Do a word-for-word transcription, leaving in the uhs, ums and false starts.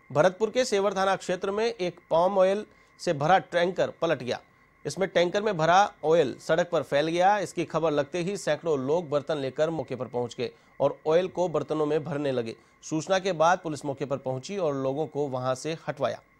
भरतपुर के सेवर थाना क्षेत्र में एक पाम ऑयल से भरा टैंकर पलट गया। इसमें टैंकर में भरा ऑयल सड़क पर फैल गया। इसकी खबर लगते ही सैकड़ों लोग बर्तन लेकर मौके पर पहुंच गए और ऑयल को बर्तनों में भरने लगे। सूचना के बाद पुलिस मौके पर पहुंची और लोगों को वहां से हटवाया।